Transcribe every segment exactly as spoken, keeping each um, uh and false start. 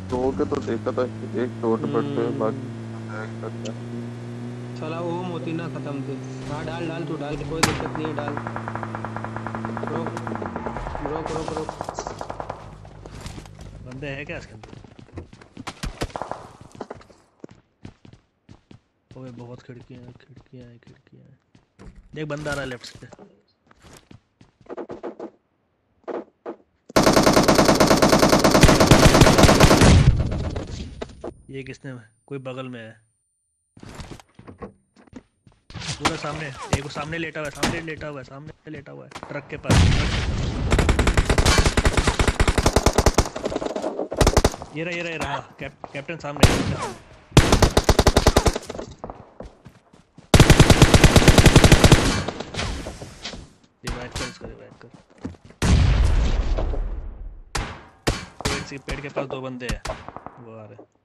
तो के तो देखा था एक चोट पट पे बाकी हम्म। देख सकता है। साला वो मोती ना खत्म थे। हाँ डाल डाल तू डाल, कोई दिक्कत नहीं है, डाल। रोक रोक रोक रोक। बंदे हैं क्या इसके अंदर? ओए बहुत खिड़कियां हैं, खिड़कियां हैं, खिड़कियां हैं। देख बंदा आ रहा है लेफ्ट से। ये किसने, कोई बगल में है। पूरा सामने, एक वो सामने लेटा हुआ है, सामने लेटा हुआ है, सामने लेटा हुआ है ट्रक के पास, ट्रक के पास। ये रहा ये रहा ये रहा कैप, कैप्टन सामने, सामने सामने। रिवाइव कर इसको, रिवाइव कर। पेड़ से पेड़ के पास दो बंदे हैं, वो आ रहे हैं।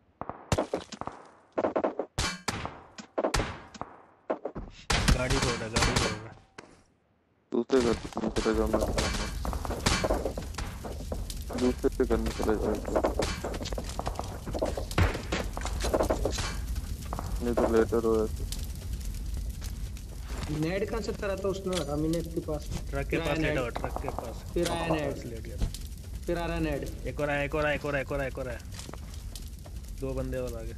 गाड़ी को रहा, गाड़ी को रहा। दूसरे घर में चले जाओ, मैं दूसरे घर में चले जाओ, नहीं तो लेटर हो ऐसे। नेड कहाँ से करा था उसने अमीनेट के पास? ट्रक के पास लेटा हुआ, ट्रक के पास। फिर आया नेड, पास लेट गया। फिर आ रहा नेड। एक और आया, एक और आया, एक और आया, एक और आया, एक और आया। दो बंदे और आगे।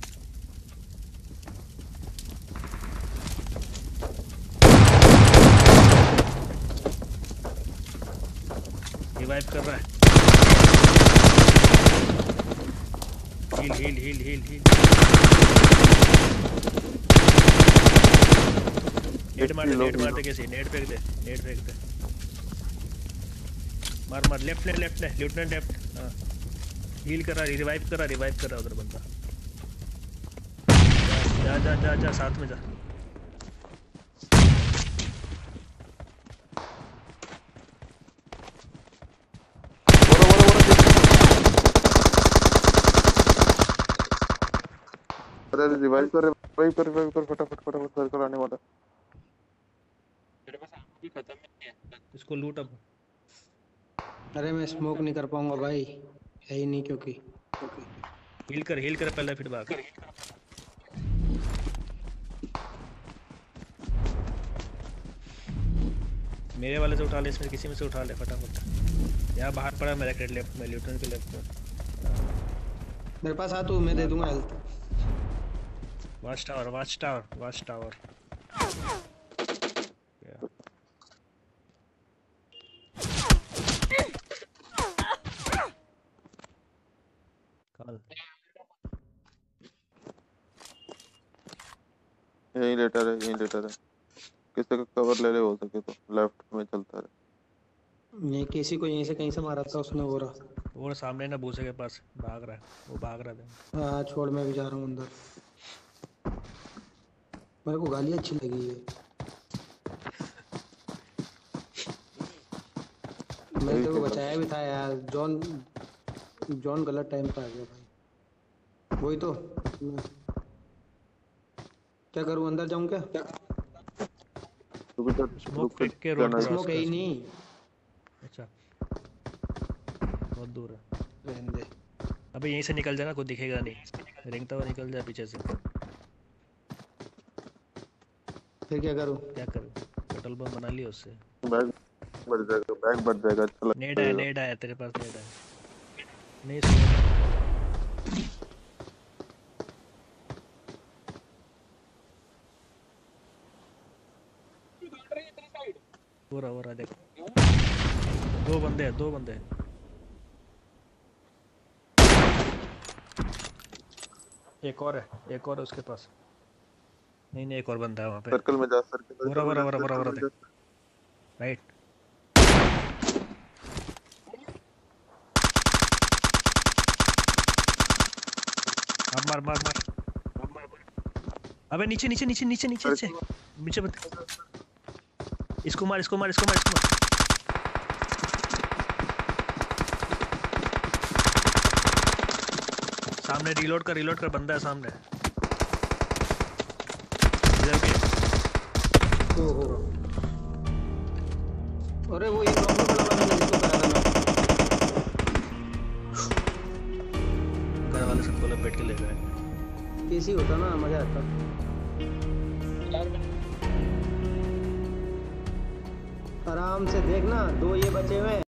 रिवाइव कर रहा है। Heal heal heal heal heal. नेट मार दे, नेट मार दे, कैसे नेट फेंक दे, नेट फेंक दे। मार मार, लेफ्ट ले, लेफ्ट ले, लेफ्टिनेंट लेफ्ट। हाँ हील करा, रिवाइव करा, रिवाइव करा उधर बंदा। जा जा जा जा, साथ में जा। अरे रिवाइव कर, रिवाइव कर, रिवाइव कर, फटाफट फटाफट, सर्कल आने वाला। मेरे पास आम भी खत्म नहीं है। इसको लूट अब। अरे मैं स्मोक नहीं कर पाऊंगा भाई, है ही नहीं क्योंकि। हील कर, हील कर पहले, फिर भाग। मेरे वाले से उठा ले, इसमें किसी में से उठा ले फटाफट। यहाँ बाहर पड़ा मेरा क्रेड लेफ्ट में, ल्यूटन के लेफ्ट में। मेरे पास आ तू, मैं दे दूंगा health. Watch tower, watch tower, watch tower. यही लेटर है, यही लेटर है। किसी का कवर ले ले, हो सके तो लेफ्ट में चलता रहे। ये किसी को यहीं से कहीं से मारा था उसने, वो रहा। वो सामने ना भूसे के पास भाग रहा है, वो भाग रहा है। हाँ छोड़, मैं भी जा रहा हूँ अंदर। मेरे को गाली अच्छी लगी है। मैंने तेरे को बचाया भी था यार। जॉन जॉन गलत टाइम पे आ गया भाई। वही तो, क्या करूँ, अंदर जाऊँ क्या? स्मोक फेंक के रोड क्रॉस स्मोक है ही कर। नहीं। अच्छा बहुत दूर है। रहने दे। अबे यहीं से निकल जाना, कोई दिखेगा नहीं, रेंगता हुआ निकल जा पीछे से। फिर क्या करूँ? क्या करूँ, पेट्रोल पंप बना लिया उससे। बैग बढ़ जाएगा, बैग बढ़ जाएगा। अच्छा नेड आया, नेड आया तेरे पास, नेड आया। नहीं सुन, हो रहा हो रहा देख। दो बंदे हैं, दो बंदे हैं। एक और है, एक और है उसके पास। नहीं नहीं, एक और बंदा है वहाँ पे। सर्कल में जा, सर्कल हो रहा हो रहा हो रहा हो रहा देख, राइट। अब मार मार मार। अबे नीचे नीचे नीचे नीचे नीचे नीचे नीचे बत... इसको मार, इसको मार, इसको मार, इसको मार। सामने रीलोड कर, रीलोड कर, बंदा है सामने। इधर भी है। ओहो, अरे वो एक नॉर्मल वाला बंदा जिसको कराया था मैं। वाले सबको लपेट के ले गए। केसी होता ना मजा आता। आराम से देखना, दो ये बचे हुए हैं।